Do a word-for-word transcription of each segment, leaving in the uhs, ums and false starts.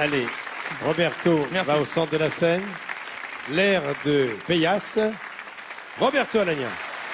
Allez, Roberto Merci. va au centre de la scène. L'air de Payas. Roberto Alagna.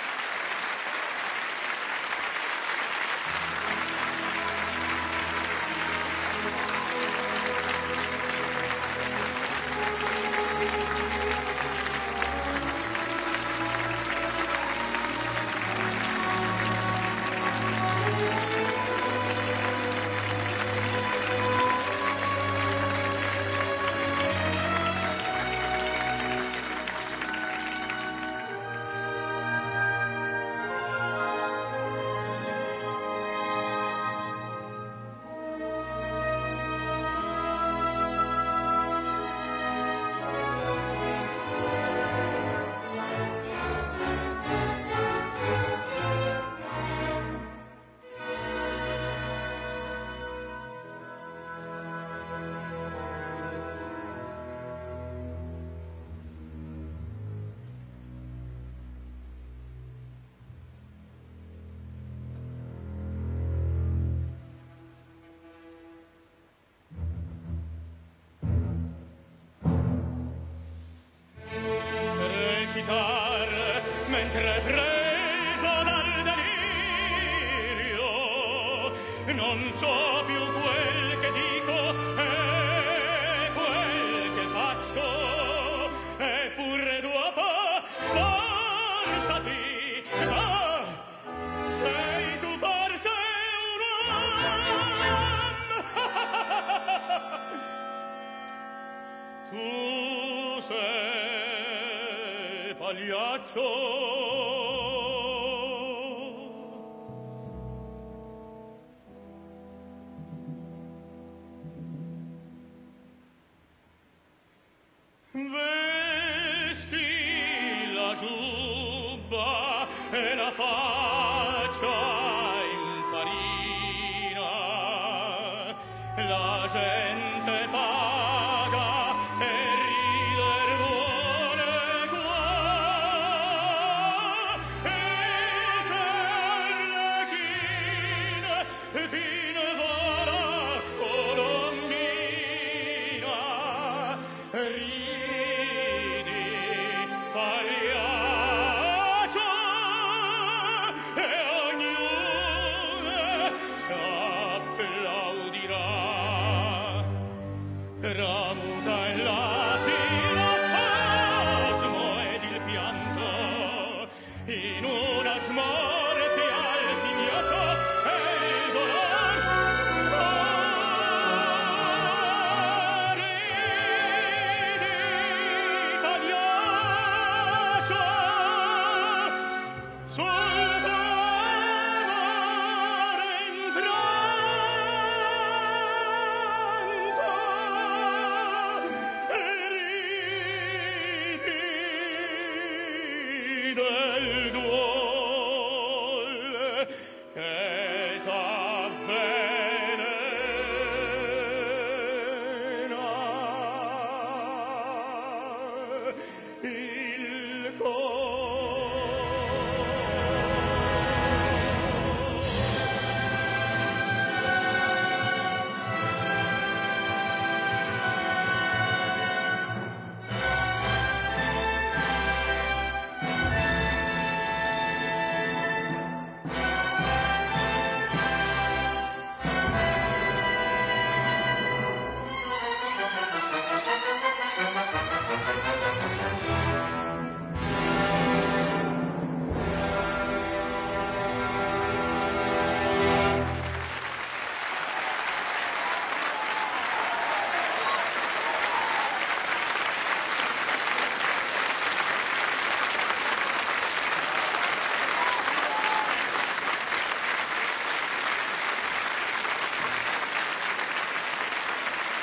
Mentre preso dal delirio non so più quel che dico e quel che faccio, eppure dopo sforzati, ah, sei tu forse un uomo. Tu sei pagliaccio. Vesti la giubba e la faccia in farina, la gente paga e rider vuole qua, e se Arlecchino ti ne va la colombina, ridi pagliaccio e ognuno applaudirà. Tramuta in l'asino spasmo ed il pianto in una smorfia al singhiozzo e il dolor. Ridi pagliaccio sul cuore infranto, e ridi del duol che t'avvelena il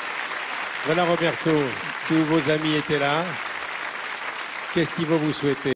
Voilà Roberto, tous vos amis étaient là. Qu'est-ce qu'ils vont vous souhaiter?